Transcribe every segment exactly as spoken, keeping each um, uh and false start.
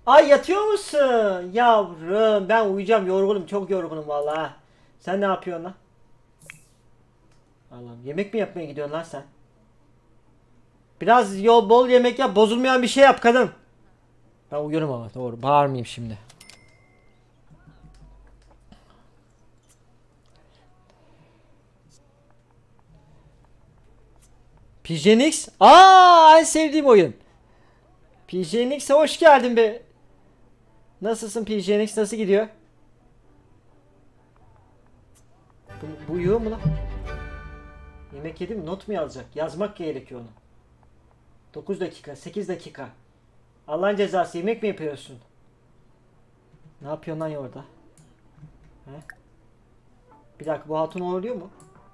Ay yatıyor musun? Yavrum ben uyuyacağım, yorgunum, çok yorgunum vallahi. Sen ne yapıyorsun lan? Allah'ım, yemek mi yapmaya gidiyorsun lan sen? Biraz yol bol yemek yap, bozulmayan bir şey yap kadın. Ben uyuyorum ama doğru, bağırmayayım şimdi. P J N X? Aa, en sevdiğim oyun. P J N X'e hoş geldin be. Nasılsın P J N X, nasıl gidiyor? Bu, bu uyuyor mu lan? Yemek yedim mi? Not mu yazacak? Yazmak gerekiyor onu. dokuz dakika, sekiz dakika. Allah'ın cezası, yemek mi yapıyorsun? Ne yapıyorsun lan ya orada? He? Bir dakika, bu hatun oluyor mu?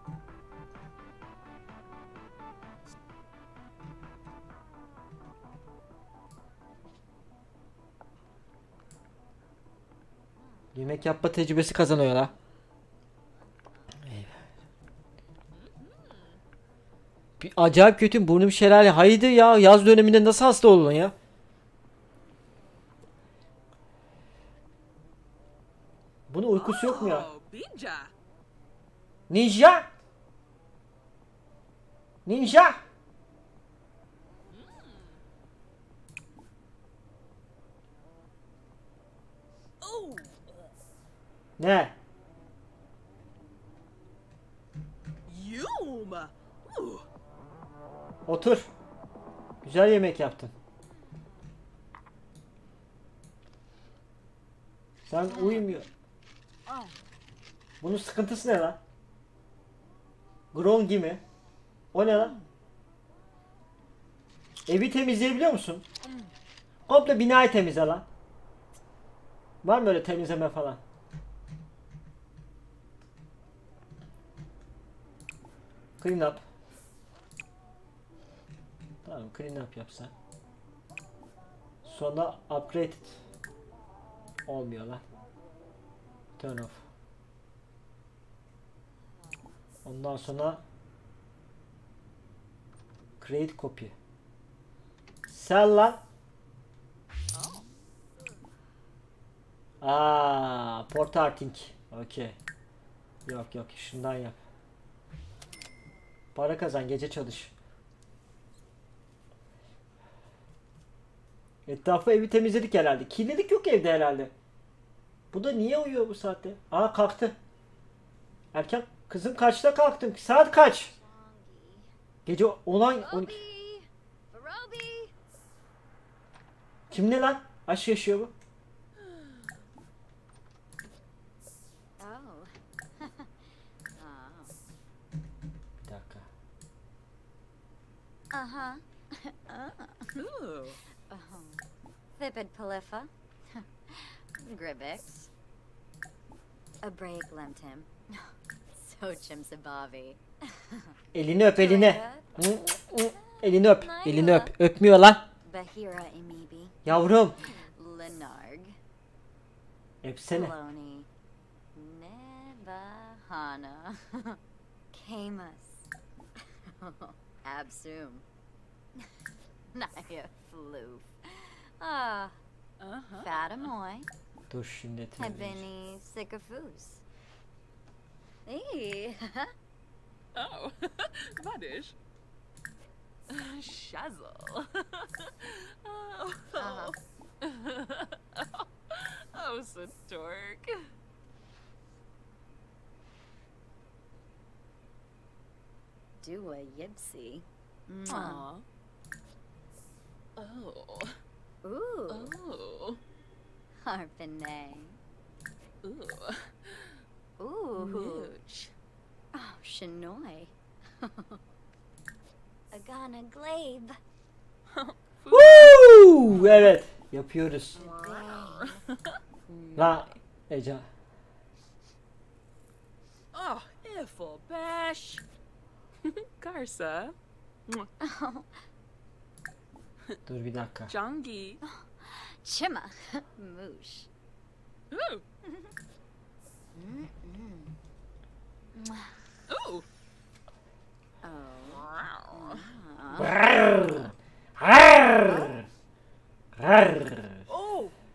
Yemek yapma tecrübesi kazanıyor la. Bir acayip kötü, burnum şelale. Haydi ya, yaz döneminde nasıl hasta olun ya? Bunun uykusu yok mu ya? Ninja? Ninja? Ne? Otur. Güzel yemek yaptın. Sen uyumuyor. Bunun sıkıntısı ne lan? Grongi mi? O ne lan? Evi temizleyebiliyor musun? Komple binayı temizle lan. Var mı öyle temizleme falan? Clean up. Tamam, clean up yapsa. Sonra upgrade. Olmuyor lan. Turn off. Ondan sonra create copy. Sell lan. Aa, portarting. Okey. Yok yok, şundan yap. Para kazan, gece çalış. Etrafı, evi temizledik herhalde. Kirlilik yok evde herhalde. Bu da niye uyuyor bu saatte? Aa, kalktı. Erken kızım, kaçta kalktın? Saat kaç? Gece olan on iki. Kim ne lan? Aşk yaşıyor bu. Bir dakika. Aha. Thipid Polypha. Gribbix. Abraic Lemtim. Sochim Sabavi. Elini öp, elini. Elini öp. Elini öp. Öpmüyor lan. Bahira Imibi. Yavrum. Lenarg. Öpsene. Loni. Nebahana. Camus. Absum. Naya Floof. Ah. Fatamoy. Dur şimdi temizleyeceğim. Hebini Sycophus. Hey. Oh, Vadish. Shazzle. Oh, Uh-huh. oh, so dork. Do a Yipsy. Aw. Oh. Ooh. Oh. Harpene. Ooh. Ooh. Mooch. Oh, Shinoy. Agana Glabe. Woo! Evet. Yapıyoruz. La Eca. Oh, Iffle Bash. Garza. Dur bir dakika. Jongi. Chima. Moosh. Ooh. Ooh. Oh. Rrrr. Rrrr. Rrrr. Oh.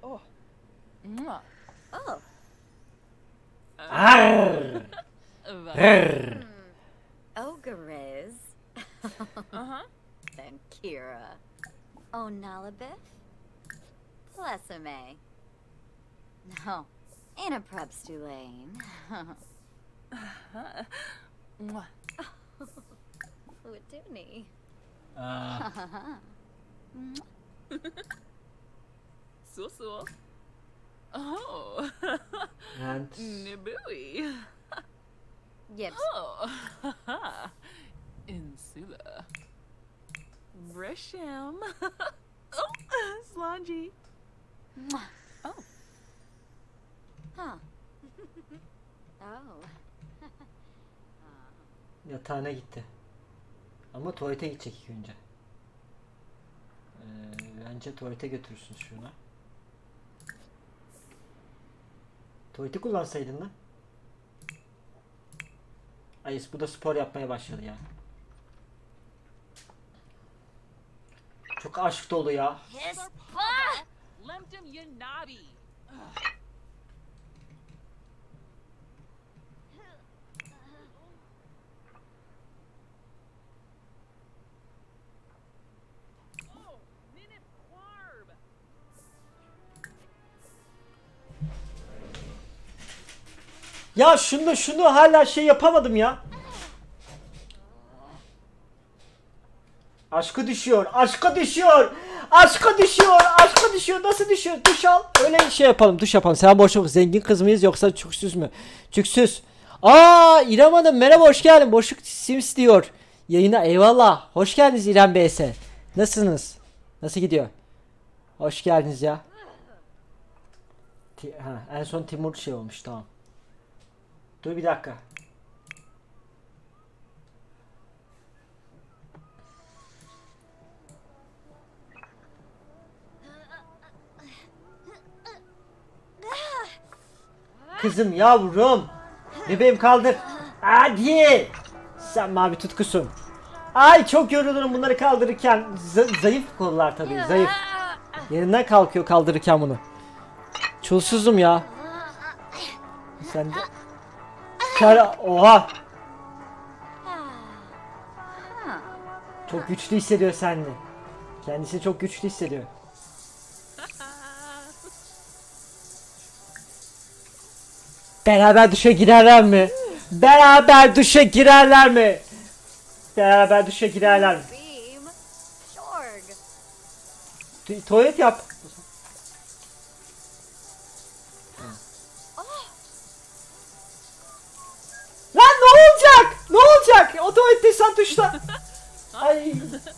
Gariz. Uh-huh. Then Kira. Onalabith. Plessame. No, ain't a Prepstulane. Mwah. Whatuni. Aa, So so. Oh. and Nibui. Yips. Oh. Insula. Brisham. Oh, Slangy. Mwah. Oh. Huh. Oh. yatağına gitti. Ama tuvalete gidecek ilk önce. Ee, bence tuvalete götürürsün şuna. Tuvaleti kullansaydın lan. Ayıs bu da spor yapmaya başladı ya. Çok aşk dolu ya. His Lemtum Yanabi. Oh, Ninip Quarb. Ya şunu şunu hala şey yapamadım ya. Aşkı düşüyor, aşkı düşüyor, aşkı düşüyor, aşkı düşüyor. Nasıl düşüyor? Duş al. Öyle şey yapalım, duş yapalım. Sen boş ver. Zengin kız mıyız yoksa çüksüz mü? Çüksüz. Aa İrem Hanım merhaba, hoş geldin. Boşluk Sims diyor. Yayına eyvallah. Hoş geldiniz İrem B S. Nasılsınız? Nasıl gidiyor? Hoş geldiniz ya. Ti- ha, en son Timur şey olmuş, tamam. Dur bir dakika. Kızım yavrum. Bebeğim kaldır. Hadi. Sen mavi tutkusun. Ay çok yorulurum bunları kaldırırken. Z- zayıf kollar tabii, zayıf. Yerinden kalkıyor kaldırırken bunu. Çulsuzum ya. Sen de. Kara oha. Çok güçlü hissediyor sende. Kendisi çok güçlü hissediyor. Beraber duşa girerler mi? Beraber duşa girerler mi? Beraber duşa girerler mi? Beam. Shorg. Tu- tuvalet yap. Lan ne olacak? Ne olacak? O tuvalette sen tuşla. Ay.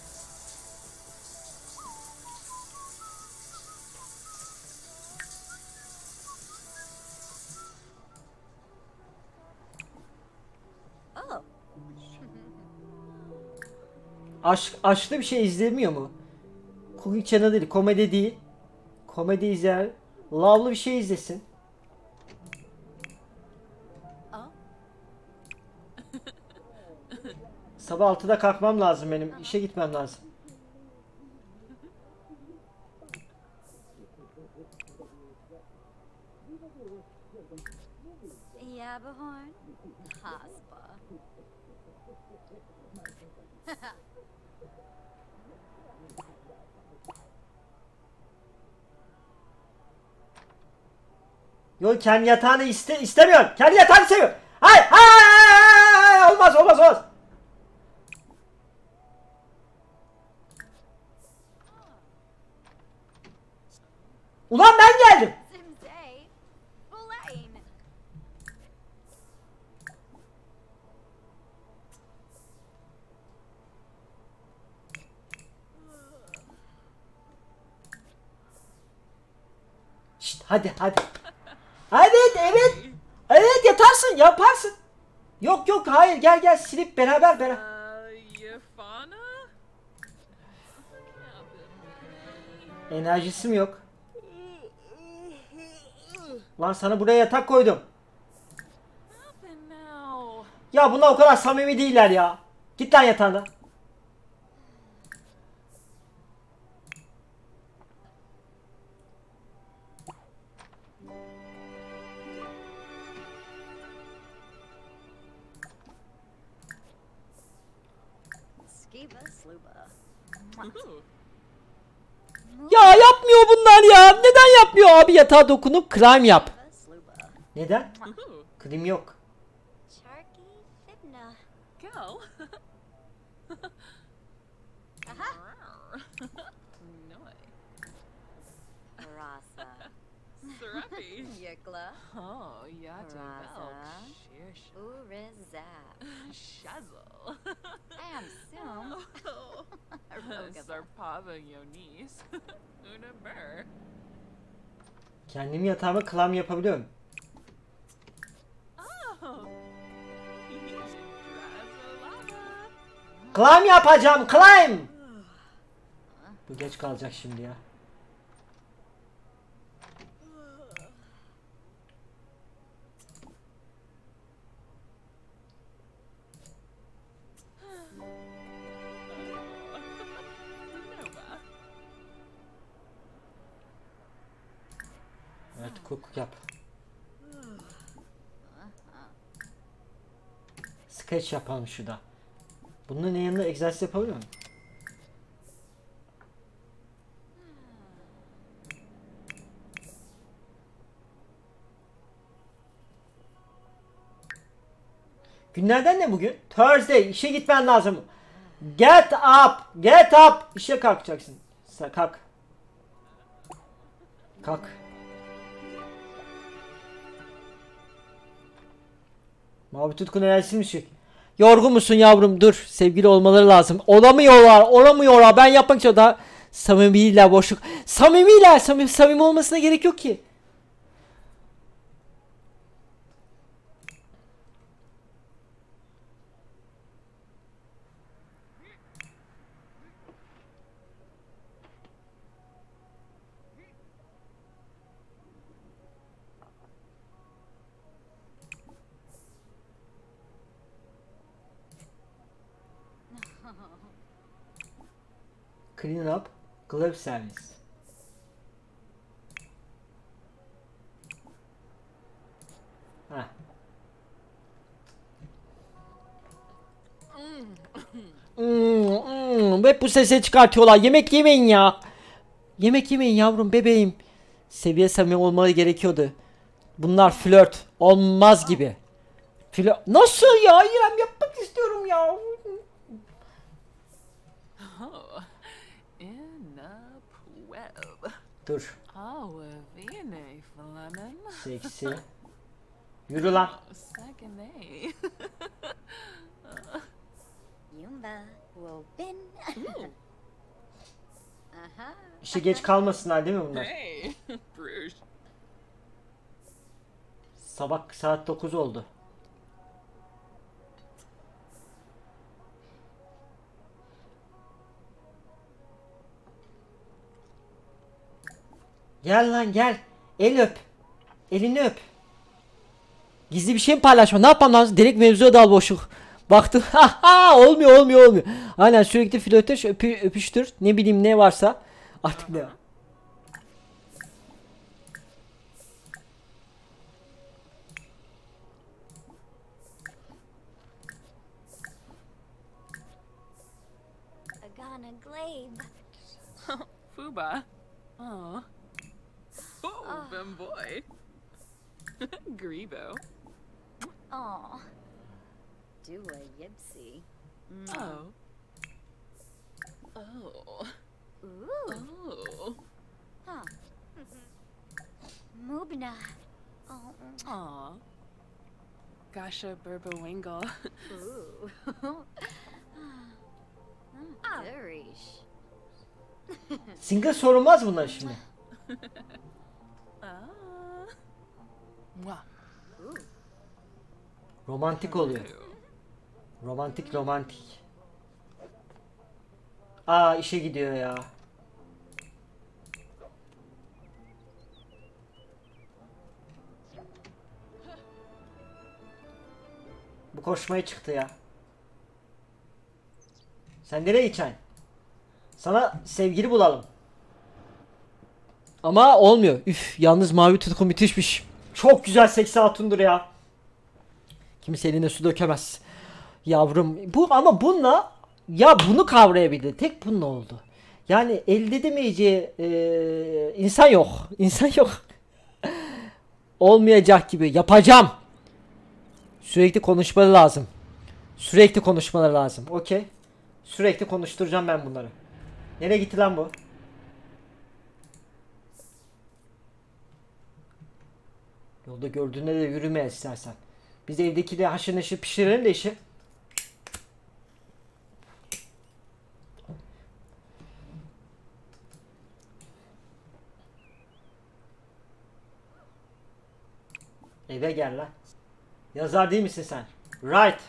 Oh. Aşk, aşklı bir şey izlemiyor mu? Cooking Channel değil, komedi değil. Komedi izler. Love'lı bir şey izlesin. Oh. Sabah altıda kalkmam lazım benim. İşe gitmem lazım. Yabahorn. Haspa. Yok kendi yatağını iste istemiyor. Kendi yatağını seviyor. Hayır, hayır, hayır, hayır, olmaz, olmaz, olmaz. Ulan ben geldim. Zimzay. Bulain. Şşt, hadi, hadi. Evet, evet. Evet, yatarsın, yaparsın. Yok, yok, hayır, gel, gel, silip beraber, beraber. Uh, Yafana? Enerjisim yok. Lan sana buraya yatak koydum. Nothing now. Ya bunlar o kadar samimi değiller ya. Git lan yatağına. Shiva Sluba. Ooh. Ya yapmıyor bunlar ya. Neden yapmıyor abi? Yatağa dokunup climb yap. Shiva Sluba. Neden? Ooh. Klim yok. Charky Fibna. Go. Aha. No. Rasa. Serapi. Yukla. Oh, yeah, Raza. Shish. Uriza. Shazzle. And Sum. Rogava. Sarpava Yonis. Una Burr. Kendim yatağıma climb yapabiliyorum. Oh. Drazolava. Climb yapacağım, climb. Bu geç kalacak şimdi ya. Nova. Evet, cook yap. Sketch yapalım şurada. Bunun yanında egzersiz yapabiliyor muyum? Günlerden ne bugün? Thursday. İşe gitmen lazım. Get up. Get up. İşe kalkacaksın. Sen kalk. Kalk. Mavi tutkun enerjisi mi düşük? Yorgun musun yavrum? Dur. Sevgili olmaları lazım. Olamıyorlar. Olamıyorlar. Ben yapmak için da samimiyle boşluk. Samimiyle. Samimi, samimi olmasına gerek yok ki. Clean up. Glove service. Heh. Hmm, hmm. Hep bu sesi çıkartıyorlar. Yemek yemeyin ya. Yemek yemeyin yavrum bebeğim. Seviye samimi olmalı gerekiyordu. Bunlar flört. Olmaz gibi. Flört. Nasıl ya? İrem yapmak istiyorum ya. Oh. In a web. Dur. Oh, Vene Flamen. Seksi. Yürü lan. Second A. Yumba. Wobin. Aha. İşe geç kalmasınlar değil mi bunlar? Hey, Bruges. Sabah saat dokuz oldu. Gel lan gel. El öp. Elini öp. Gizli bir şey mi paylaşma? Ne yapmam lazım? Direkt mevzuya dal boşluk. Baktım. olmuyor olmuyor olmuyor. Aynen sürekli flörtöş öpü, öpüştür. Ne bileyim ne varsa. Artık ne? Agana Glabe. Fuba. Oh. Oh, Bemboy. Grebo. Aw. Dua Yipsy. Oh. Oh. Ooh. Oh. Huh. Mubna. Oh. Aw. Gasha Burbawingle. Ooh. Ah. Durish. Single sorulmaz bunlar şimdi. Ah. Mwah. Ooh. Romantik oluyor. Romantik romantik. Aa işe gidiyor ya. Bu koşmaya çıktı ya. Sen nereye gideceksin? Sana sevgili bulalım. Ama olmuyor. Üf, yalnız mavi tutku müthişmiş. Çok güzel seksi hatundur ya. Kimse eline su dökemez. Yavrum bu ama bununla Ya bunu kavrayabildi. Tek bunun oldu. Yani elde edemeyeceği e, insan yok. İnsan yok. Olmayacak gibi. Yapacağım. Sürekli konuşmaları lazım. Sürekli konuşmaları lazım. Okey. Sürekli konuşturacağım ben bunları. Nereye gitti lan bu? Yolda gördüğünde de yürüme istersen. Biz evdeki de haşır neşir pişirelim de işi. Eve gel lan. Yazar değil misin sen? Right.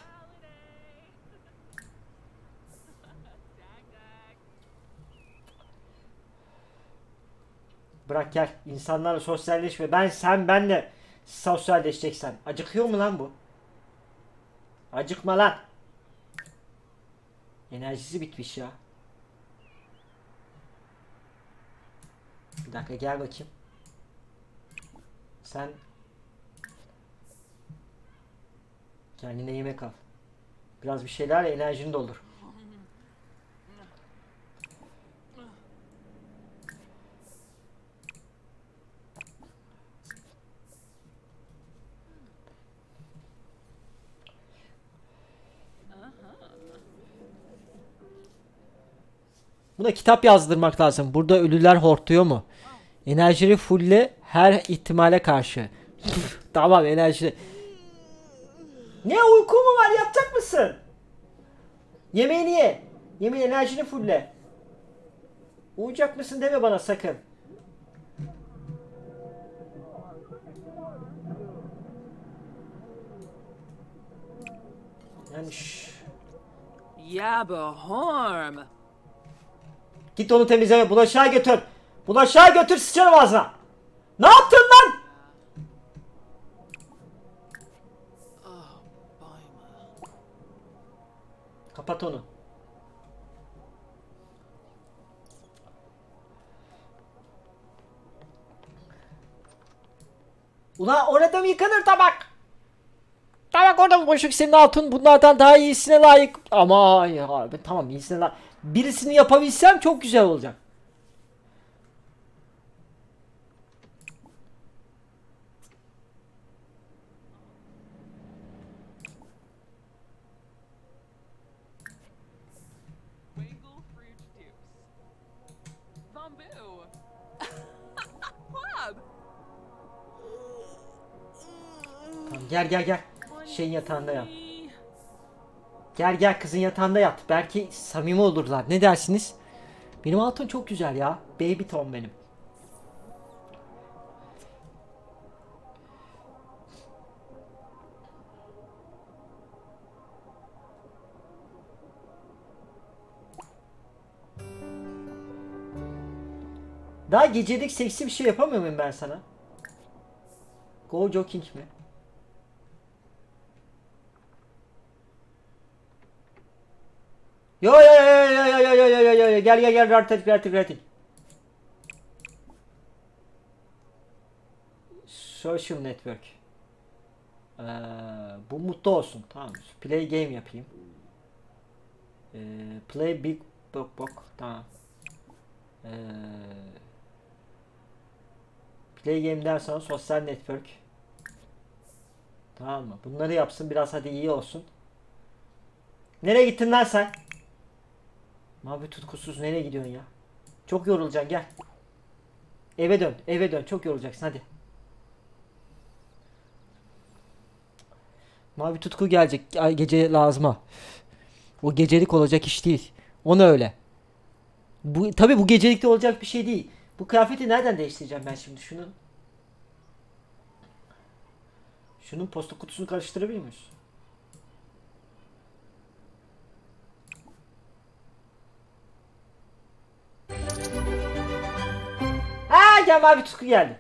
Bırak gel. İnsanlarla sosyalleşme. Ben sen benle sosyalleşeceksen. Acıkıyor mu lan bu? Acıkma lan. Enerjisi bitmiş ya. Bir dakika gel bakayım. Sen kendine yemek al. Biraz bir şeylerle enerjin doldur. Buna kitap yazdırmak lazım. Burada ölüler hortluyor mu? Enerjini fulle her ihtimale karşı. Tamam enerji. Ne uyku mu var? Yatacak mısın? Yemeğini ye. Yemeğin enerjini fulle. Uyuyacak mısın deme bana sakın. Yani şşş. Yabahorm. Git onu temizle. Bulaşığa götür. Bulaşığa götür sıçarım ağzına. Ne yaptın lan? Oh, boy. Kapat onu. Ulan orada mı yıkanır tabak? Tabak orada mı boşluk senin altın bunlardan daha iyisine layık. Ama ya ben tamam iyisine layık. Birisini yapabilsem çok güzel olacak. Wingle fruit juice. Bamboo. Club. Tamam gel gel gel. Şeyin yatağında yat. Gel gel kızın yatağında yat. Belki samimi olurlar. Ne dersiniz? Benim hatun çok güzel ya. Baby Tom benim. Daha gecelik seksi bir şey yapamıyor muyum ben sana? Go jogging mi? Yo yo yo yo yo yo yo yo yo yo yo gel gel gel artık artık artık. Social network. Ee, bu mutlu olsun. Tamam. Play game yapayım. Ee, play big book book. Tamam. Ee, play game'den sonra sosyal network. Tamam mı? Bunları yapsın biraz hadi iyi olsun. Nereye gittin lan sen? Mavi tutkusuz nereye gidiyorsun ya? Çok yorulacaksın gel. Eve dön eve dön çok yorulacaksın hadi. Mavi tutku gelecek gece lazıma. O gecelik olacak iş değil. Onu öyle. Bu tabii bu gecelikte olacak bir şey değil. Bu kıyafeti nereden değiştireceğim ben şimdi şunun? Şunun posta kutusunu karıştırabiliyor muyuz? Ha gel mavi tutku geldi.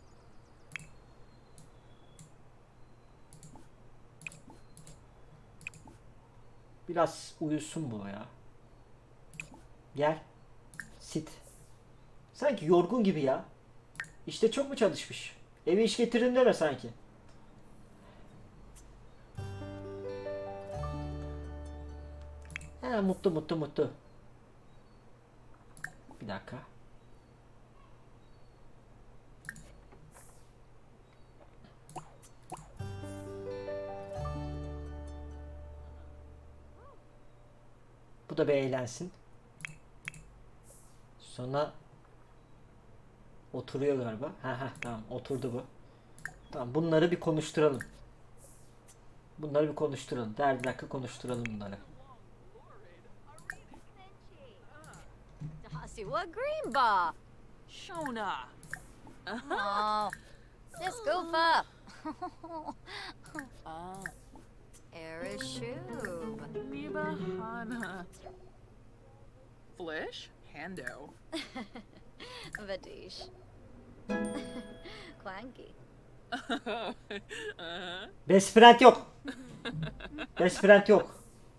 Biraz uyusun bu ya. Gel. Sit. Sanki yorgun gibi ya. İşte çok mu çalışmış? Eve iş getirin deme sanki. Ha, Ha, mutlu mutlu mutlu. Bir dakika. Bu da bir eğlensin. Sonra oturuyor galiba. Ha ha tamam oturdu bu. Tamam bunları bir konuşturalım. Bunları bir konuşturalım. Der bir dakika konuşturalım bunları. Dasiwa Greenbaugh. Shona. Oh, this goofa. Ah. Erishub. Niba Hana. Flish? Hando. Vadish. Clanky. uh-huh. Best friend yok. Best friend yok.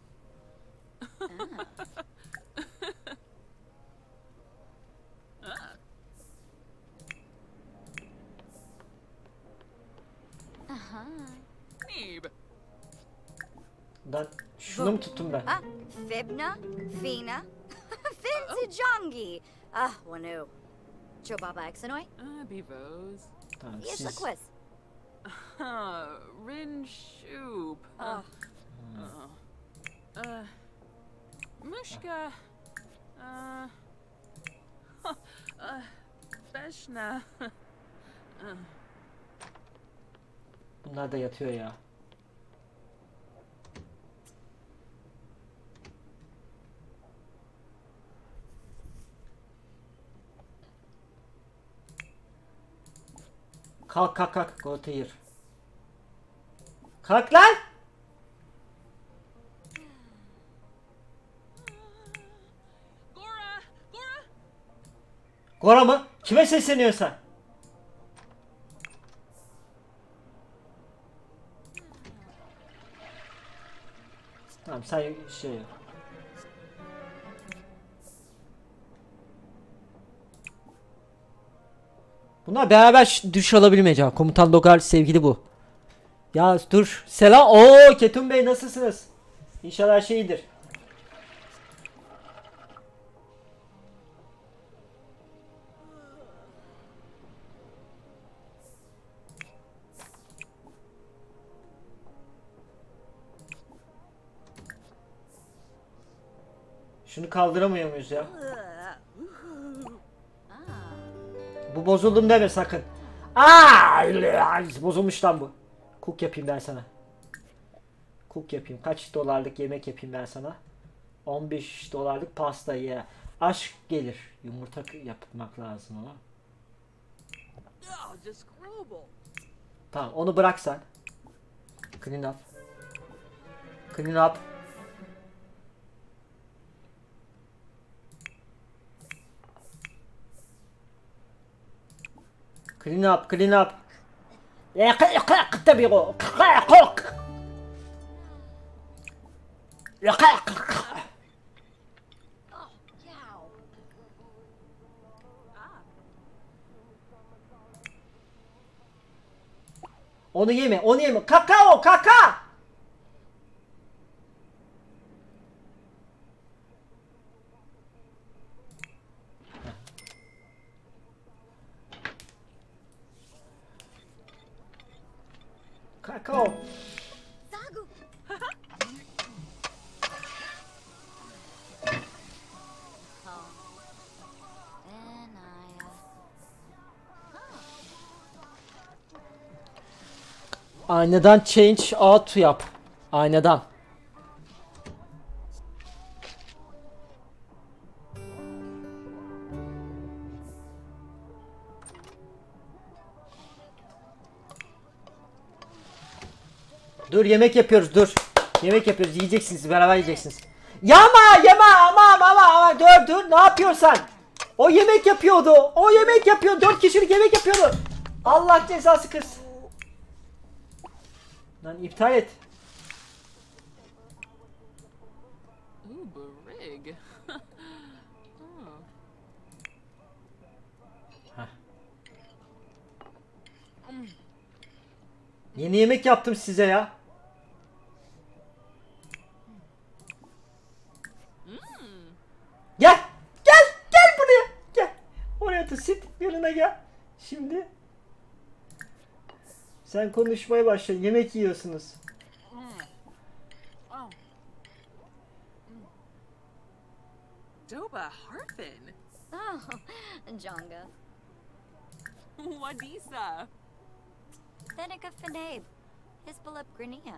Uh-huh. Neeb. Lan şunu mu tuttum ben? Ah, Fibna, Fina, Fintijongi. Ah, Wanu. Chobaba Exanoy. Uh, Bevos. Tamam Yes, siz. quiz. Huh. Rin Shoop. Oh, Uh, uh, Mushka. Uh, huh, uh, Beshna. uh, Bunlar da yatıyor ya. Kalk kalk kalk. Go to here. Kalk lan. Gora! Gora! Gora mı? Kime sesleniyorsun sen? Tamam sen şey yap. Bunlar beraber ş- duş alabilir mi acaba? Komutan Logar sevgili bu. Ya dur. Selam. Oo Ketum Bey nasılsınız? İnşallah her şey iyidir. Şunu kaldıramıyor muyuz ya? ah. Bu bozuldum deme sakın. Aa, bozulmuş lan bu. Cook yapayım ben sana. Cook yapayım. Kaç dolarlık yemek yapayım ben sana? on beş dolarlık pasta ye. Aşk gelir. Yumurta yapmak lazım ama. Oh, disgrobel. Tamam onu bırak sen. Clean up. Clean up. Clean up, clean up. Tabii o. Oh, yow. Onu yeme, onu yeme. Kakao, kaka. Kakao. Zagu. oh. And I, uh, Aynadan change out yap. Aynadan. Dur yemek yapıyoruz dur. Yemek yapıyoruz yiyeceksiniz beraber yiyeceksiniz. Yama yama ama ama ama dur dur ne yapıyorsun sen? O yemek yapıyordu. O yemek yapıyor. Dört kişilik yemek yapıyordu. Allah cezası kız. Lan iptal et. Ooh, Barig. oh. Yeni yemek yaptım size ya. to sit. Yanına gel. Şimdi. Sen konuşmaya başla. Yemek yiyorsunuz. Oh. Mm. Doba Harfin. Oh, Jonga. Wadisa. Thenica Finade. Hispalip Grania.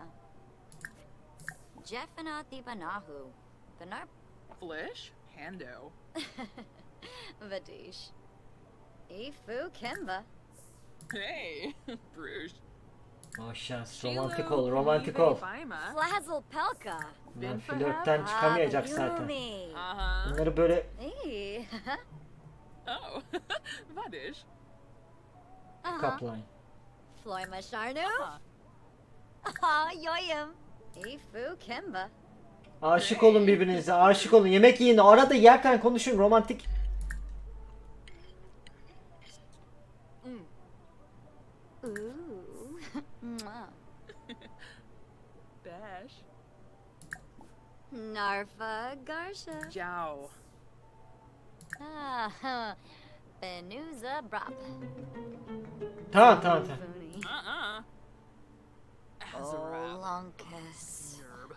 Jeffana Thibanahu. Benar Flish. Hando. Vadish. Ifu Kimba. Hey. Bruges. Maşallah romantik ol, romantik ol. Flazzle Pelka. Bunlar flörtten çıkamayacak zaten. Yumi. Uh-huh. Bunları böyle Hey. Oh. Vadish. Uh-huh. kaplayın. Floima Sharnu. Uh-huh. Ah, Yoyum. Ifu Kimba. Aşık olun birbirinize, aşık olun. Yemek yiyin, arada yerken konuşun, romantik. Mm. Ooh. Mwah. Bash. Narfa Garsha. Jow. Ah, huh. Benuza Brop. Tamam tamam tamam. Funi. Uh-uh. Azara. Olonkus. Yerb.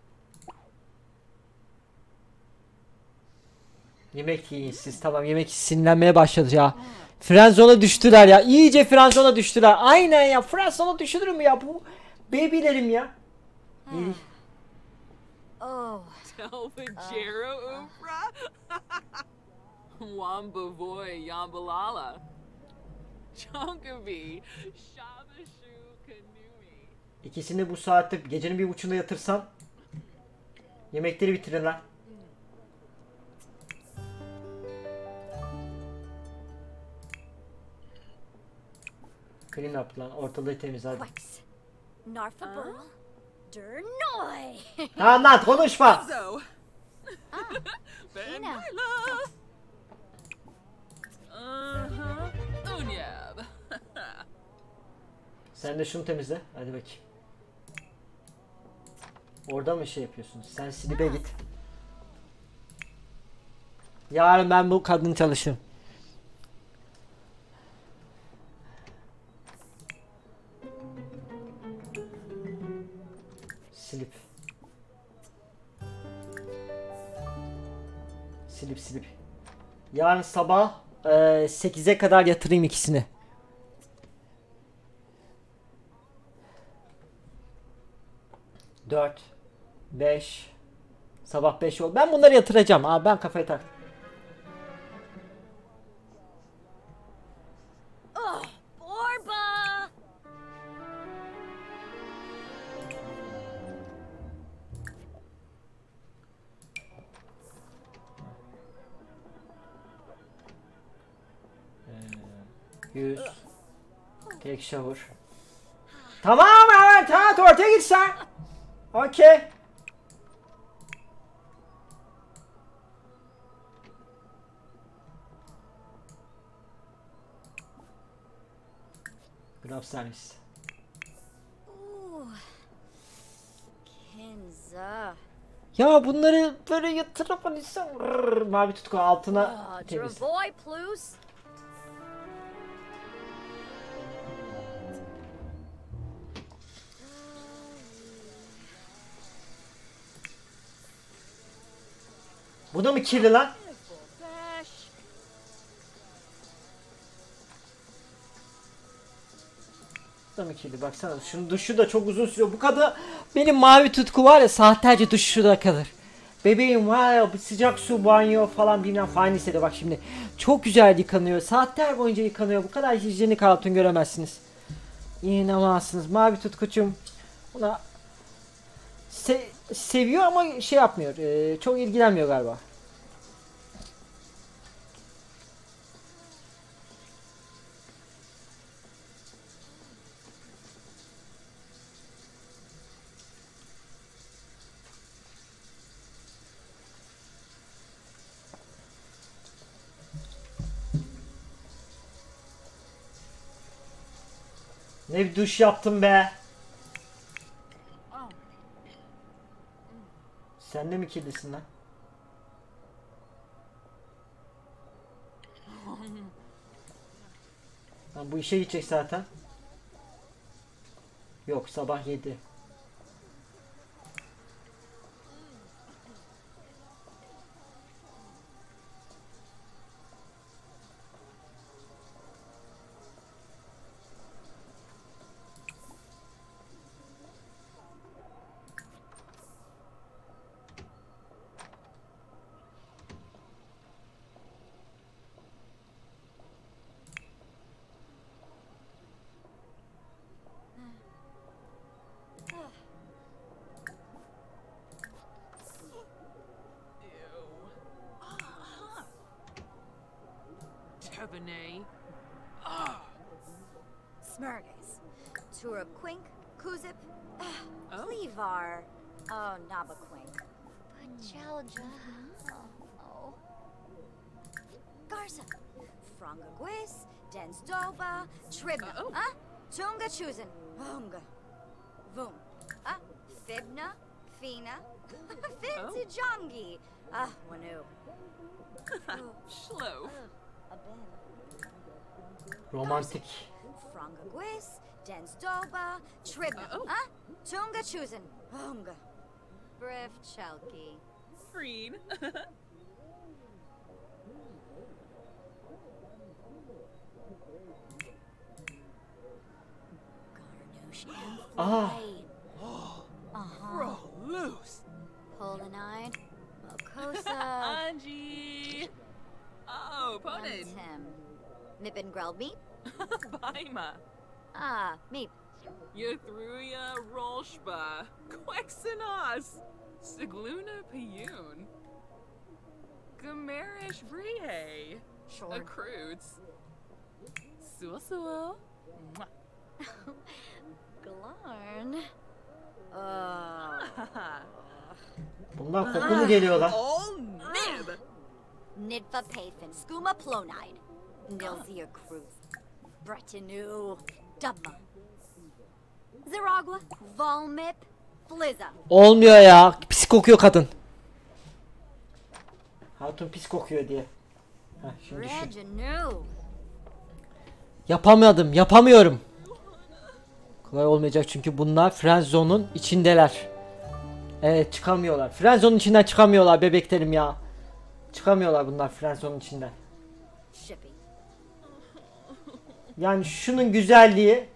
Yemek yiyin siz, tamam, yemek sinirlenmeye başladı ya. Frenzona düştüler ya, iyice frenzona düştüler. Aynen ya, frenzona düşülür mü ya bu babylerim ya. İyi. Oh. Telvajero Ufra. Wambavoy Yambalala. Chonkavi. Shabashu Kanui. İkisini bu saatte gecenin bir buçuğunda yatırsam yemekleri bitirin lan. Clean up lan, ortalığı temiz hadi. Quex. Narfa Burl. Dernoy. Tamam lan, konuşma. So. Ah, Ben Tina. Myla. Uh-huh. Unyab. Sen de şunu temizle, hadi bakayım. Orada mı şey yapıyorsun? Sen Silip'e git. Yarın ben bu kadın çalışırım. Silip. Silip silip. Yarın sabah e, sekize kadar yatırayım ikisini. Dört. Beş. Sabah beş ol. Ben bunları yatıracağım. Abi ben kafayı tak. Oh, Borba. Yüz. Tek shower. Tamam hemen tamam, ortaya git sen. Okey. Graf servis. Ooh. Kenza. Ya bunları böyle yatırıp hani sen Rrrr, mavi tutku altına Ah, temiz. Dravoy Plus. Bu da mı kirli lan? Bash. Bu da mı kirli? Baksana şunun duşu da çok uzun sürüyor. Bu kadar benim mavi tutku var ya, saatlerce duş şurada kalır. Bebeğim var ya, bu sıcak su banyo falan bilmem falan istedi. Bak şimdi çok güzel yıkanıyor. Saatler boyunca yıkanıyor. Bu kadar hijyenik hatun göremezsiniz. İnanamazsınız. Mavi tutkuçum ona se seviyor ama şey yapmıyor. Ee, çok ilgilenmiyor galiba. Ne bir duş yaptım be. Oh. Sen de mi kirlisin lan? Lan bu işe gidecek zaten. Yok, sabah yedi. Tebene. Smurgas. Turaquink. Kuzip. Oh. Cleavar. Oh, Nabaquink. Pachalja. Oh. Garza. Frongaguis. Densdoba. Tribna. Oh. Huh? Tunga Chuzin. Hunga. Vum. Ah. Fibna. Fina. Fintijongi. Ah, Wanu. Schlo. Abin. Romantik. Frongaguis, Densdoba, Tribna, Uh, oh. huh? Tunga Chuzin, Hunga, Brev Chalki. Freed. Garnouche and Ah. Flay. Uh-huh. Bro, loose. Polinide, Mokosa, Angie. Oh, Ponin. Tim. Mippin grilled meat? Baima. Ah, meat. Yathruya Rolshba. Quexenos. Sigluna Piyun. Gamerish Brie. Sure. Accruits. Suasua. Glarn. Oh. Bundan koku mu geliyor lan? All nib. Nidfa Pathin, Skooma Plonide, Nilzia Cruz, Bretanu, Dubma, Ziragua, Volmip, Flizza. Olmuyor ya. Pis kokuyor kadın. Hatun pis kokuyor diye. Heh, şimdi düşün. Reginu. Yapamadım. Yapamıyorum. Kolay olmayacak çünkü bunlar Friendzone'un içindeler. Evet, çıkamıyorlar. Friendzone'un içinden çıkamıyorlar bebeklerim ya. Çıkamıyorlar bunlar Friendzone'un içinden. Shippy. Yani şunun güzelliği.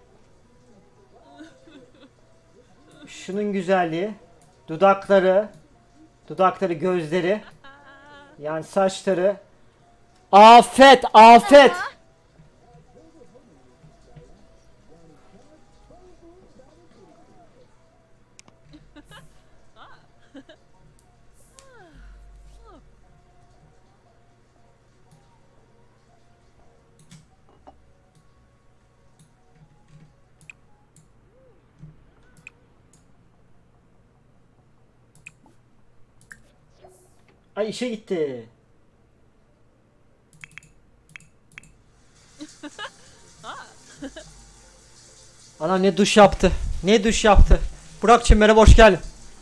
Şunun güzelliği. Dudakları. Dudakları, gözleri. Yani saçları. Afet, afet. Ay, işe gitti. Ana ne duş yaptı. Ne duş yaptı. Burak'cığım merhaba, hoş geldin.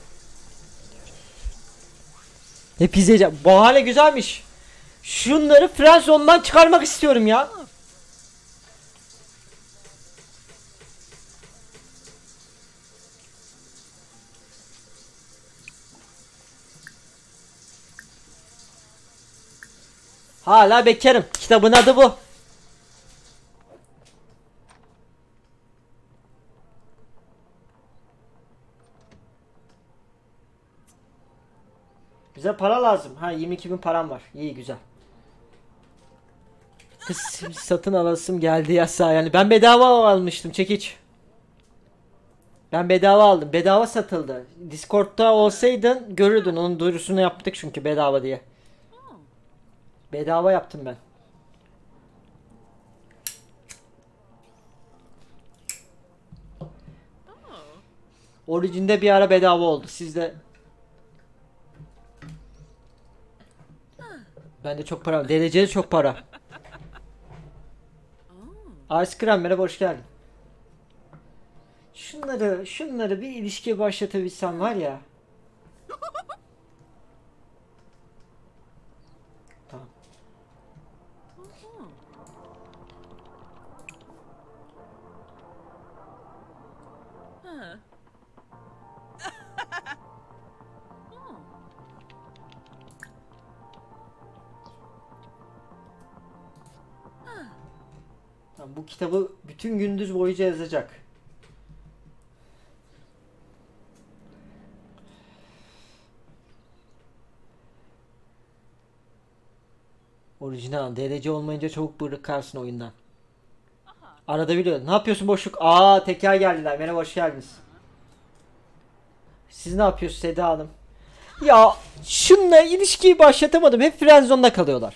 Hep izleyeceğim. Bu hale güzelmiş. Şunları Friendzone'dan çıkarmak istiyorum ya. Hala bekarım. Kitabın adı bu. Bize para lazım. Ha, yirmi iki bin param var. İyi, güzel. Kız satın alasım geldi yasa. Yani ben bedava almıştım çekiç. Ben bedava aldım. Bedava satıldı. Discord'da olsaydın görürdün. Onun duyurusunu yaptık çünkü bedava diye. Bedava yaptım ben. Origin'de bir ara bedava oldu. Sizde bende çok para var. D L C'de çok para. Ice Cream merhaba, hoş geldin. Şunları, şunları bir ilişkiye başlatabilsem var ya. Tamam. Tamam, bu kitabı bütün gündüz boyunca yazacak. Orijinal. D L C olmayınca çabuk bırakarsın oyundan. Arada biliyor. Ne yapıyorsun boşluk? Aa, teker geldiler. Merhaba, hoş geldiniz. Siz ne yapıyorsunuz Seda Hanım? Ya şununla ilişkiyi başlatamadım. Hep friendzone'da kalıyorlar.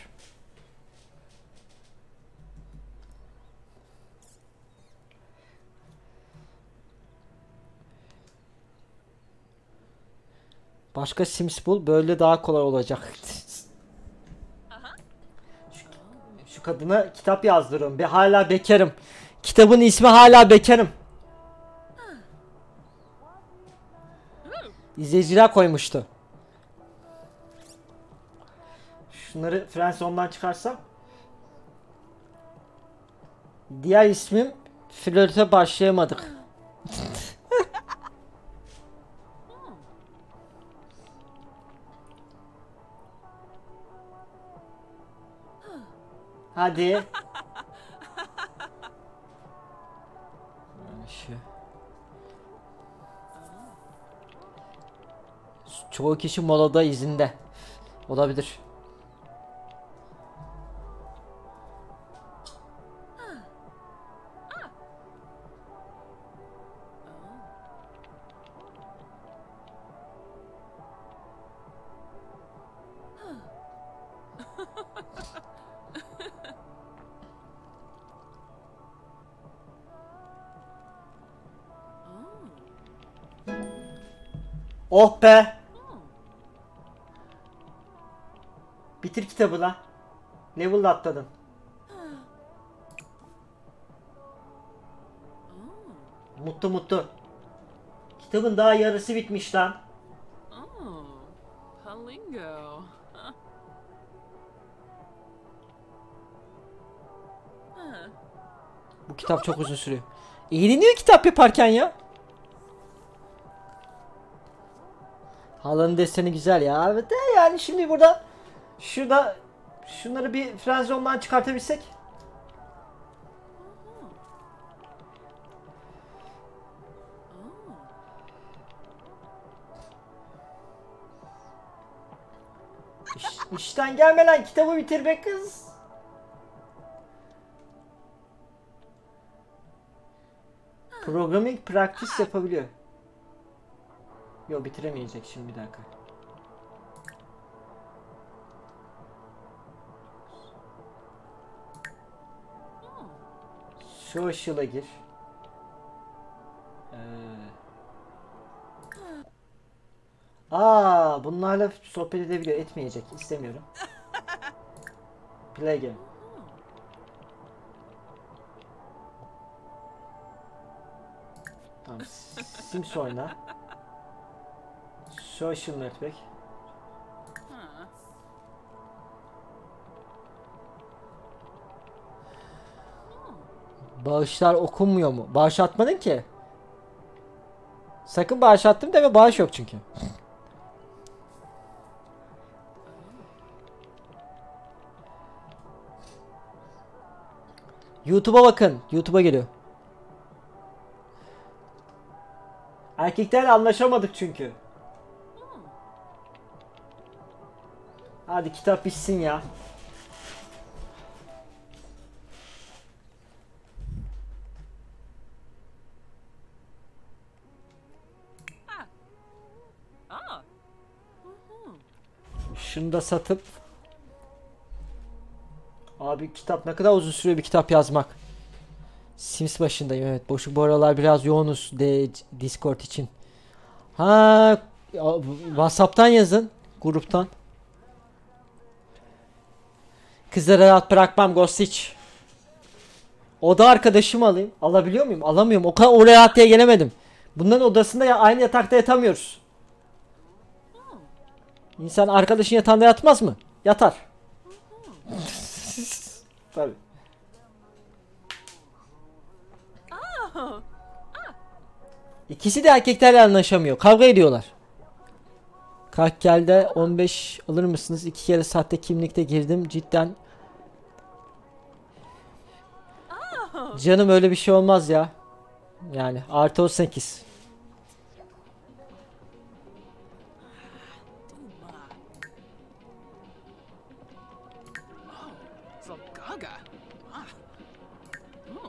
Başka Sims bul. Böyle daha kolay olacak. şu, şu kadına kitap yazdırıyorum. Be, hala bekarım. Kitabın ismi hala bekarım. İzleyiciler koymuştu. Şunları friendzone'dan çıkarsam. Diğer ismim flörte başlayamadık. Hadi. Şu. Çoğu kişi molada izinde. Olabilir. Oh be. Bitir kitabı lan. Level'da atladın. Mutlu mutlu. Kitabın daha yarısı bitmiş lan. Oh, Palingo. Huh. Huh. Bu kitap çok uzun sürüyor. Eğleniyor kitap yaparken ya. Halının deseni güzel ya. Evet de yani şimdi burada şurada şunları bir friendzone'dan çıkartabilsek. İş, işten gelmeden kitabı bitir be kız. Programming practice yapabiliyor. Yok, bitiremeyecek şimdi, bir dakika. Social'a gir. Ee... Aa, bunlarla sohbet edebiliyor. Etmeyecek. İstemiyorum. Play game. Tamam. Sims oyna. Social network. Huh. Bağışlar okunmuyor mu? Bağış atmadın ki. Sakın bağış attım deme, bağış yok çünkü. YouTube'a bakın. YouTube'a geliyor. Erkeklerle anlaşamadık çünkü. Hadi kitap bitsin ya. Ah. Şunu da satıp. Abi kitap ne kadar uzun sürüyor bir kitap yazmak. Sims başındayım, evet. Boşu bu aralar biraz yoğunuz de Discord için. Ha, WhatsApp'tan yazın, gruptan. Kızları rahat bırakmam Gostiç. Oda arkadaşımı alayım. Alabiliyor muyum? Alamıyorum. O kadar oraya rahat diye gelemedim. Bunların odasında ya aynı yatakta yatamıyoruz. İnsan arkadaşın yatağında yatmaz mı? Yatar. Tabii. Oh. İkisi de erkeklerle anlaşamıyor. Kavga ediyorlar. Kalk gel de on beş alır mısınız? İki kere sahte kimlikte girdim. Cidden. Oh. Canım öyle bir şey olmaz ya. Yani artı on sekiz. Duma. Oh, Zolgaga. Ah. Oh.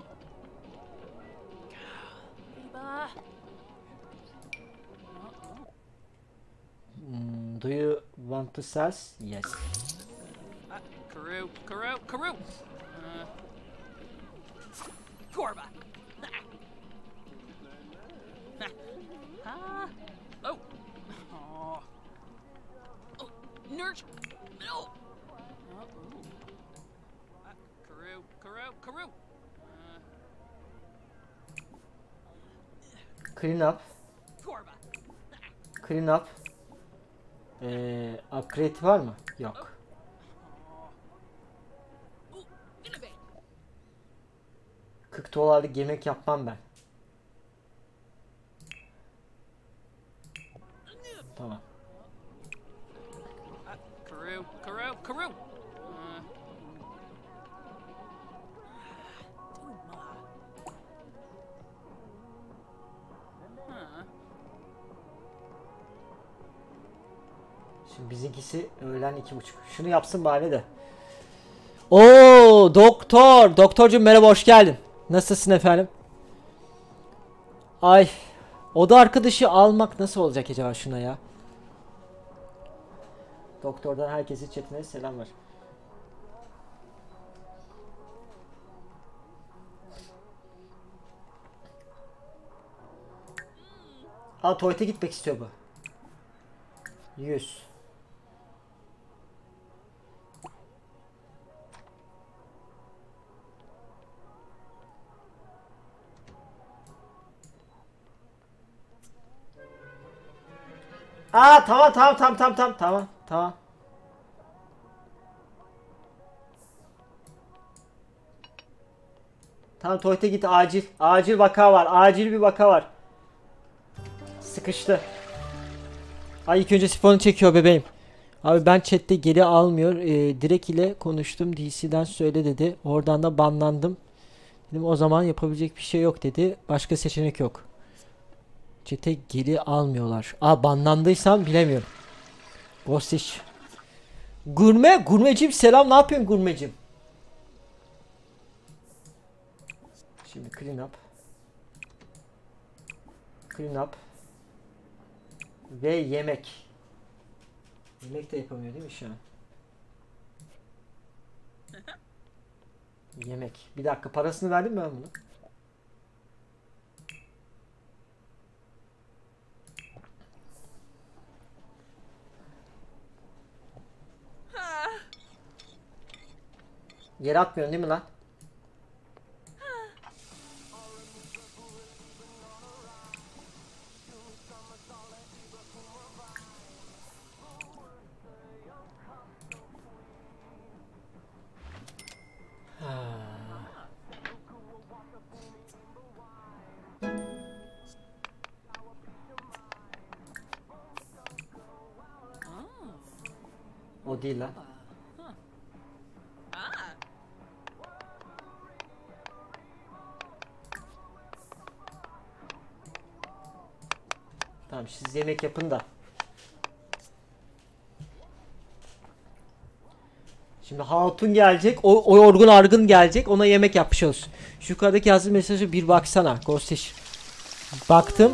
Viva. Hmm, do you want to sell? Yes. Ah, Karoo, Karoo, Karoo. Uh, Corva. Ah. Oh. Oh. Oh. Nurse. No. Oh. Ah, Karoo, Karoo, Karoo. Uh, Clean up. Corva. Clean up. Ee, upgrade var mı? Yok. Oh. Innovate. kırk dolarlık yemek yapmam ben. Tamam. Ah, Karoo, Karoo, Karoo. Uh, Duma. Huh. Şimdi bizimkisi öğlen iki buçuk. Şunu yapsın bari de. Oo, doktor. Doktorcum merhaba, hoş geldin. Nasılsın efendim? Ay. Oda arkadaşı almak nasıl olacak acaba şuna ya? Doktordan herkese chatine selam var. Aa, tuvalete gitmek istiyor bu. yüz. Aa, tamam tamam tamam tamam tamam tamam tamam. Tamam, tuvalete git, acil. Acil vaka var. Acil bir vaka var. Sıkıştı. Ay, ilk önce sifonu çekiyor bebeğim. Abi ben chatte geri almıyor. Ee, direkt ile konuştum. D C'den söyle dedi. Oradan da banlandım. Dedim o zaman yapabilecek bir şey yok dedi. Başka seçenek yok. Chat'e geri almıyorlar. Aa, banlandıysam bilemiyorum. Gostiş. Gurme. Gurmecim selam. Ne yapıyorsun gurmecim? Şimdi clean up. Clean up. Ve yemek. Yemek de yapamıyor değil mi şu an? Yemek. Bir dakika, parasını verdim mi ben bunu? Yere atmıyorsun değil mi lan? O değil lan. Ah. Tamam, siz yemek yapın da. Şimdi hatun gelecek. O, o yorgun argın gelecek. Ona yemek yapmış olsun. Şu yukarıdaki yazılı mesajı bir baksana. Gostiş. Baktım.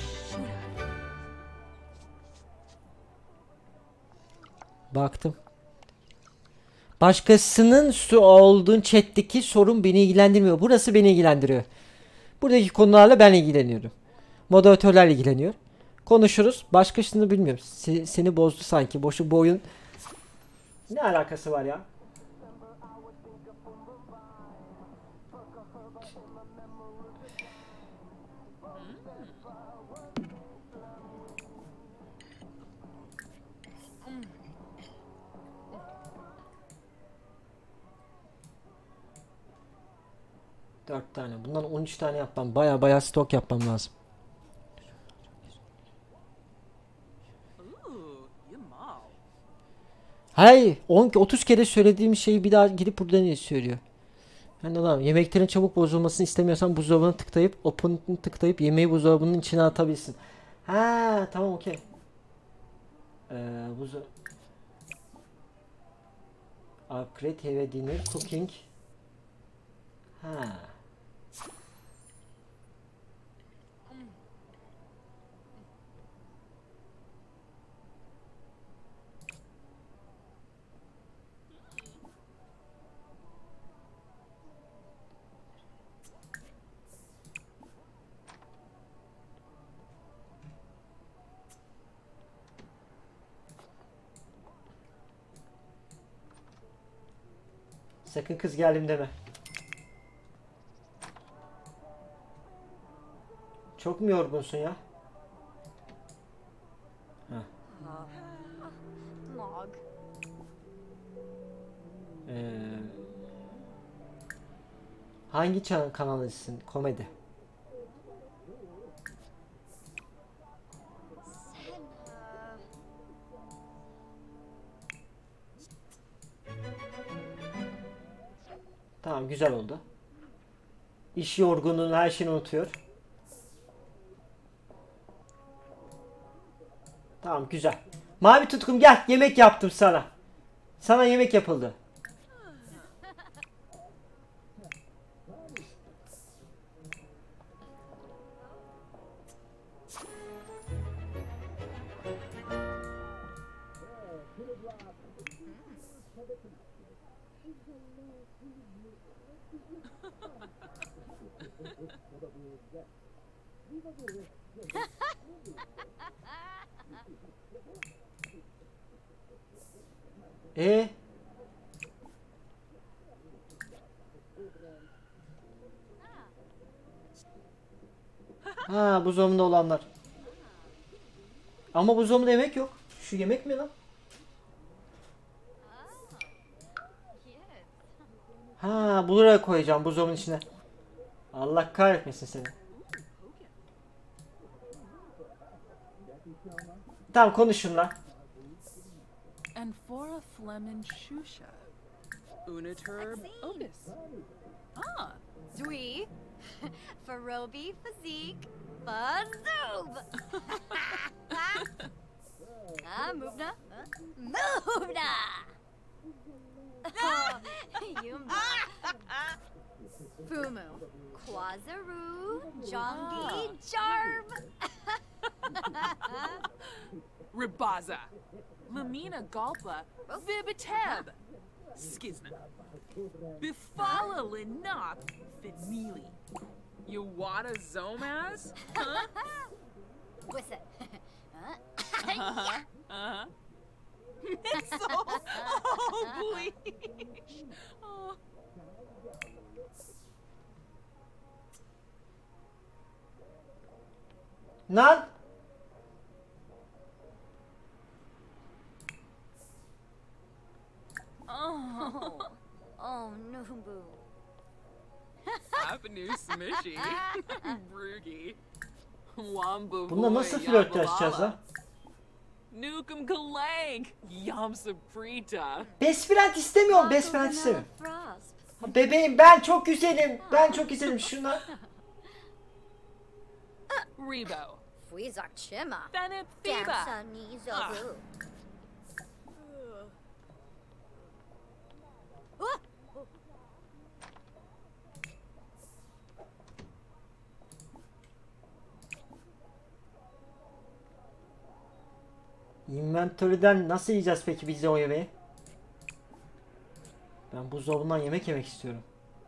Baktım. Başkasının su olduğun chat'teki sorun beni ilgilendirmiyor. Burası beni ilgilendiriyor. Buradaki konularla ben ilgileniyorum. Moderatörler ilgileniyor. Konuşuruz. Başkasını bilmiyorum. Se- seni bozdu sanki. Boşu bu oyun. Ne alakası var ya? Dört tane. Bundan on üç tane yapmam. Baya baya stok yapmam lazım. Ooh, Yamal. Hay, on otuz kere söylediğim şeyi bir daha gidip burada niye söylüyor? Ben de lan yemeklerin çabuk bozulmasını istemiyorsan buzdolabına tıklayıp open'ı tıklayıp yemeği buzdolabının içine atabilsin. Ha tamam okey. Ee, buzu upgrade have dinner cooking. Ha. Sakın kız geldim deme. Çok mu yorgunsun ya? Heh. Log. Ee, hangi cha- kanal izlesin? Komedi. Tamam güzel oldu. İş yorgunluğunu her şeyini unutuyor. Tamam güzel. Mavi tutkum gel yemek yaptım sana. Sana yemek yapıldı. E Ha buzdolabında olanlar. Ama buzdolabında yemek yok. Şu yemek mi lan? Ha buraya koyacağım buzdolabının içine. Allah kahretmesin seni. Tamam konuşun lan. And for a Flemin Shusha. Uniturb Otis. Ah, Dwee. Farobi Physique. Fazoob. Ah, Movna. Movna. Yumba. Fumu. Quazaroo. Jongi. Jarb. Ribaza. Lamina Galpa. Vibiteb. Skizna. Bifala Linop. Finmili. Yuwata Zomaz? Huh? What's it? Uh-huh. Uh-huh. Missile! Oh, bleesh! Oh. Lan. Oh. Oh, no, boo. Avenue Smishy. Broogie. Wamba Bununla nasıl flört açacağız lan? Nukem Kalang. Yam Saprita. Best friend istemiyorum. Best friend Vanilla istemiyorum. Frost. Ha, bebeğim ben çok güzelim. Ben çok güzelim. Şuna. Rebo. Fuizak Chima. Benep Fiba. Damsa Nizobu. Inventory'den nasıl yiyeceğiz peki biz de o yemeği? Ben buzdolabından yemek yemek istiyorum.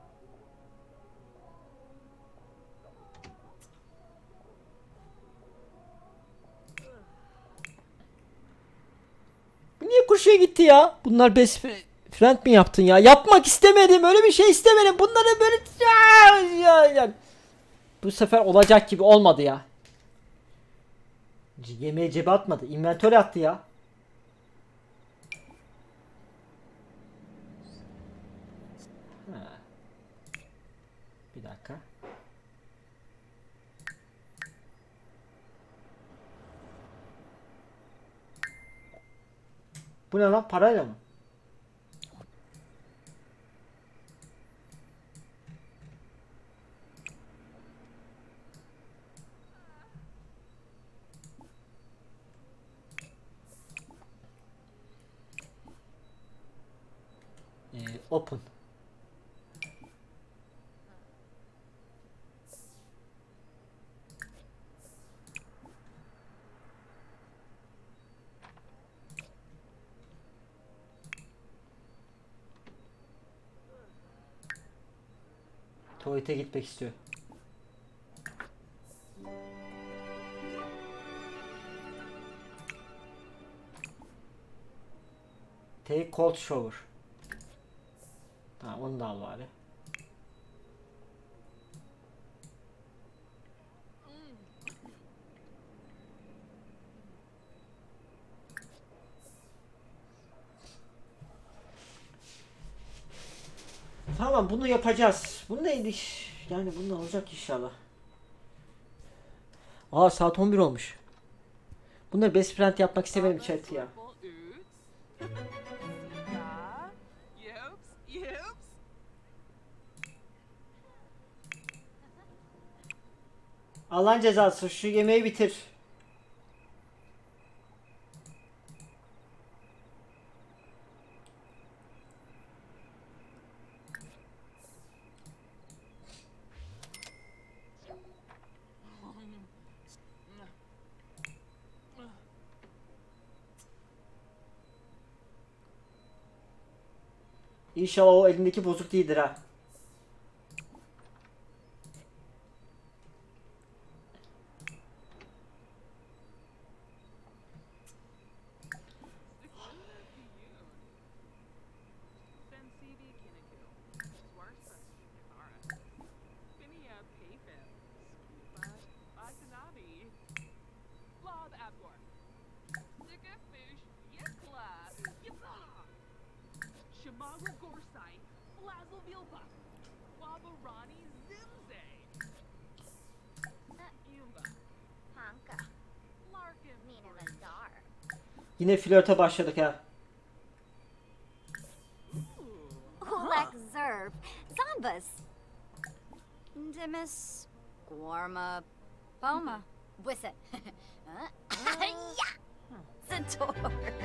Bu niye kurşuya gitti ya? Bunlar best friend mi yaptın ya? Yapmak istemedim. Öyle bir şey istemedim. Bunları böyle... Bu sefer olacak gibi olmadı ya. Yemeğe cebe atmadı. Inventory attı ya. Ha. Bir dakika. Bu ne lan? Parayla mı? Ee, open. Tuvalete gitmek istiyor. Take cold shower. Tamam, onu da al bari. Tamam, bunu yapacağız. Bu neydi? Yani bunun olacak inşallah. Aa, saat on bir olmuş. Bunları best friend yapmak istemedim chat ya. Yips, yips. Allah'ın cezası, şu yemeği bitir. İnşallah o elindeki bozuk değildir ha. Shamagra Gorsai, Blazel Vilpa, Wabarani Zimze, Yumba, Hanka. Larkin, Nina Lazar. Yine flörte başladık ha. Ulak Zerb. Zombas. Dimis. Guarma. Poma. Wissa. Yeah! Zator.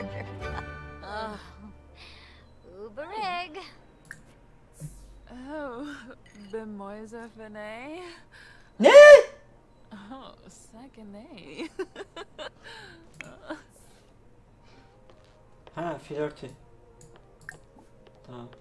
Uberig. Oh, Bemoisa Fene. Ne? Oh, Sakane. Ha, flörtü. Tamam.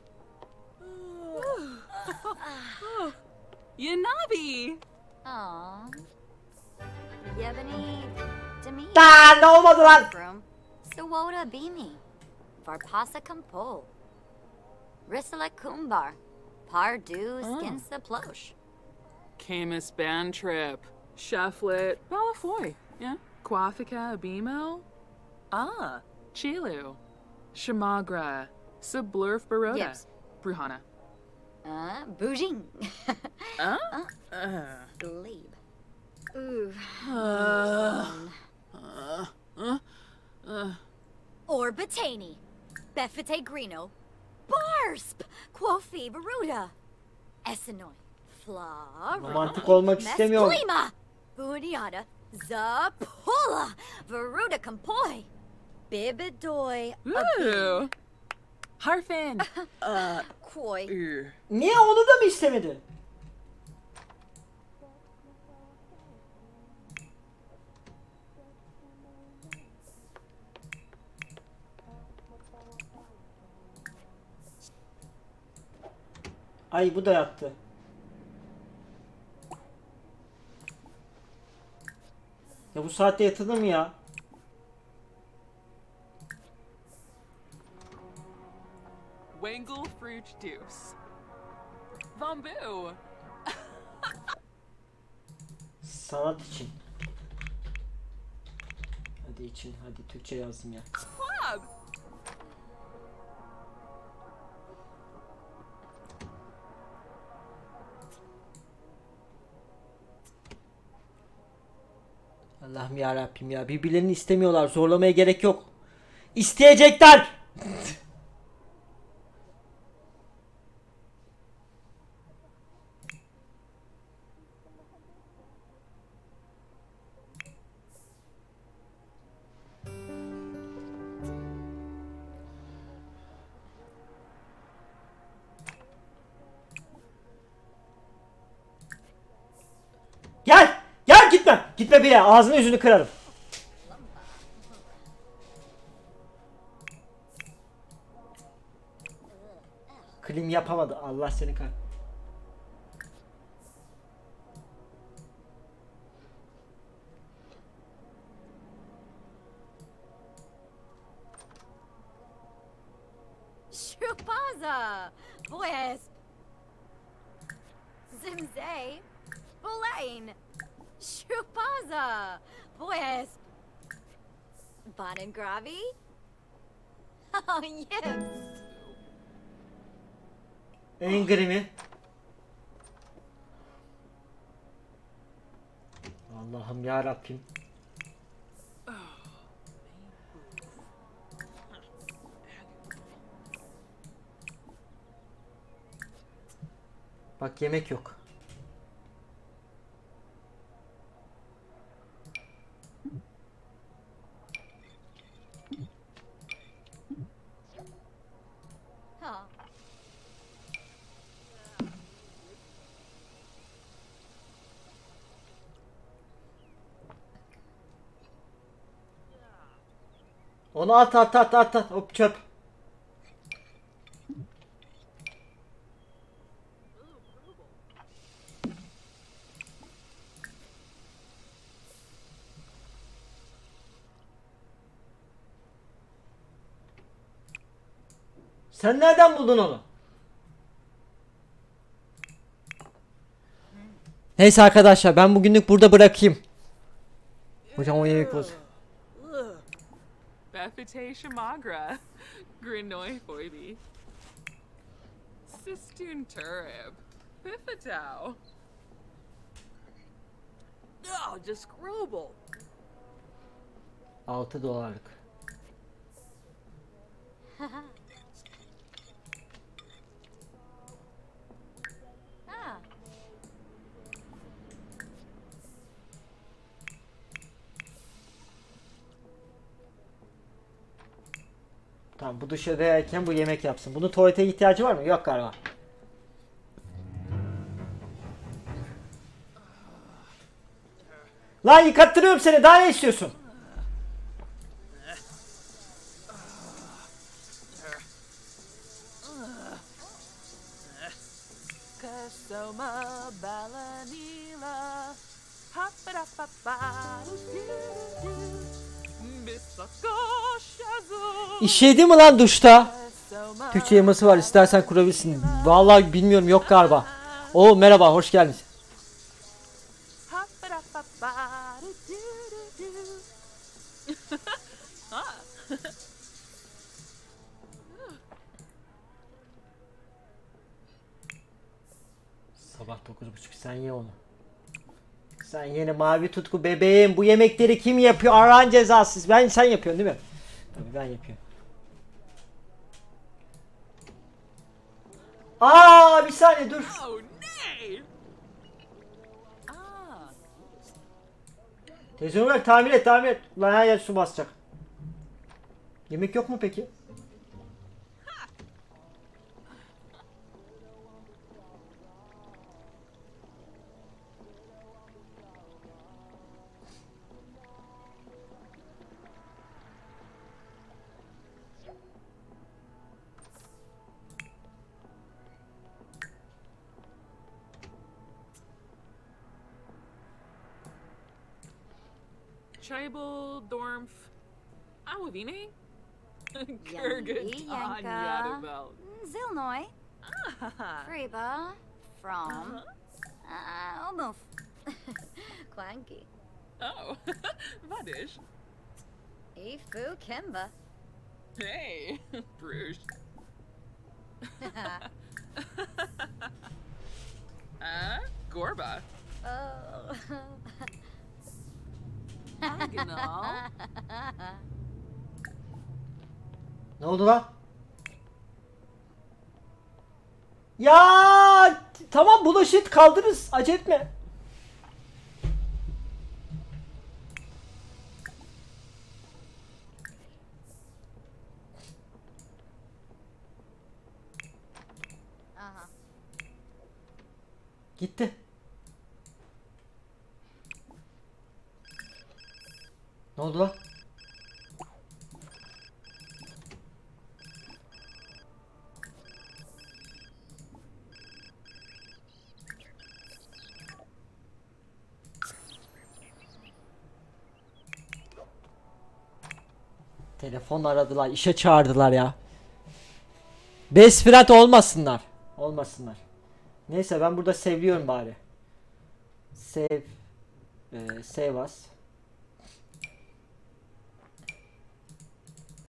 Yanabi! Aw. Yebony. Demi. Aa, ne olmadı lan? Room. Sawoda Beamy. Varpasa Kampo. Risala Kumbar. Pardu Skinsa Plosh. Camus Band Trip. Shufflet. Balafoy. Yeah. Quafika Abimo. Ah. Chilu. Shamagra. Sublurf Baroda. Yes. Bruhana. Uh, Boujing. Uh? Uh. Uh. Glebe. Ooh. Uh. Uh. Uh. Uh. Orbatani. Befete Grino. Barsp. Quofi Veruda. Essenoi. Fla. Romantik olmak istemiyorum. Mesplima. Buniata. Zapula. Veruda Kampoy. Bibidoy. Ooh. Harfin. Uh. Koi. er. Niye, onu da mı istemedi? Ay, bu da yattı. Ya bu saatte yatılır mı ya? Wangle Fruit Deuce. Vambu. Sanat için. Hadi için, hadi Türkçe yazdım ya. Club. Allah'ım ya Rabbim ya, birbirlerini istemiyorlar, zorlamaya gerek yok. İsteyecekler. Gitme bile, ağzını yüzünü kırarım. Klim yapamadı. Allah seni kah. Shupaza! Pues! Zimze! Bulain! Shupaza! Pues! Bonengravi? Oh, yes! Angry mi? Allah'ım ya Rabbim. Bak yemek yok. Huh. Onu at at at at at. Hop çöp. Sen nereden buldun onu? Neyse arkadaşlar ben bugünlük burada bırakayım. Hocam o yemek boz. Befite Shamagra. Grinoy Foibi. Sistun Turib. Piffatau. Oh, just grubble. altı dolarlık. Ah. Tamam bu dışarıdayken bu yemek yapsın. Bunun tuvalete ihtiyacı var mı? Yok galiba. Lan yıkattırıyorum seni. Daha ne istiyorsun? Kasoma Balanila. Hoppadapapa. Bisako Shazo. İşedi mi lan duşta? Türkçe yaması var, istersen kurabilirsin. Vallahi bilmiyorum, yok galiba. Oo merhaba, hoş geldiniz. Sabah dokuz buçuk, sen ye onu. Sen yeni mavi tutku bebeğim. Bu yemekleri kim yapıyor? Aran cezasız. Ben, sen yapıyorsun değil mi? Tabii ben yapıyorum. Aa bir saniye dur. Oh, nay! Ah. Televizyonu bırak, tamir et tamir et. Lan her yer su basacak. Yemek yok mu peki? Tribal Dormf. Awavine? Yangi, Kurgan Yanka. Anyadabel. Zilnoy. Freba. From. Uh, Omuf. Quanky. Oh, Vadish. Ifu Kimba. Hey, Bruges. Uh, Gorba. Oh. Agonal. Ne oldu lan? Ya tamam, bulaşık kaldırırız. Acele etme. Uh-huh. Gitti. Ne oldu lan? Telefon aradılar, işe çağırdılar ya. Best friend olmasınlar. Olmasınlar. Neyse ben burada seviyorum bari. Save. Ee, save as.